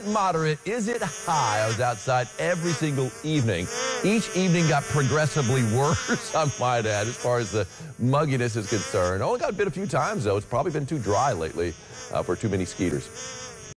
Moderate. Is it high? I was outside every single evening. Each evening got progressively worse, I might add, as far as the mugginess is concerned. Only got bit a few times, though. It's probably been too dry lately for too many skeeters.